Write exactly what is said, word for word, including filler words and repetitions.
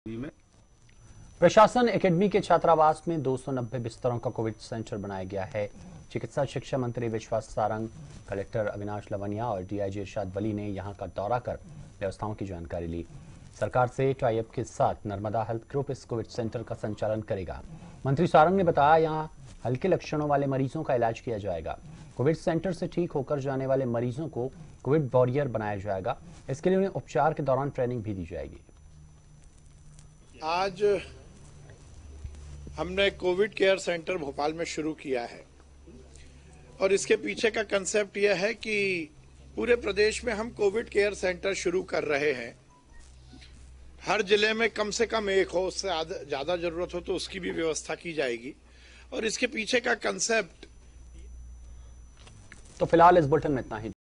में प्रशासन एकेडमी के छात्रावास में दो सौ नब्बे बिस्तरों का कोविड सेंटर बनाया गया है। चिकित्सा शिक्षा मंत्री विश्वास सारंग, कलेक्टर अविनाश लवनिया और डीआईजी इरशाद वली ने यहां का दौरा कर व्यवस्थाओं की जानकारी ली। सरकार से टाई अप के साथ नर्मदा हेल्थ ग्रुप इस कोविड सेंटर का संचालन करेगा। मंत्री सारंग ने बताया, यहां हल्के लक्षणों वाले मरीजों का इलाज किया जाएगा। कोविड सेंटर से ठीक होकर जाने वाले मरीजों को कोविड वॉरियर बनाया जाएगा। इसके लिए उन्हें उपचार के दौरान ट्रेनिंग भी दी जाएगी। आज हमने कोविड केयर सेंटर भोपाल में शुरू किया है और इसके पीछे का कंसेप्ट यह है कि पूरे प्रदेश में हम कोविड केयर सेंटर शुरू कर रहे हैं। हर जिले में कम से कम एक हो, उससे ज्यादा जरूरत हो तो उसकी भी व्यवस्था की जाएगी। और इसके पीछे का कंसेप्ट तो फिलहाल इस बुलेटिन में इतना ही।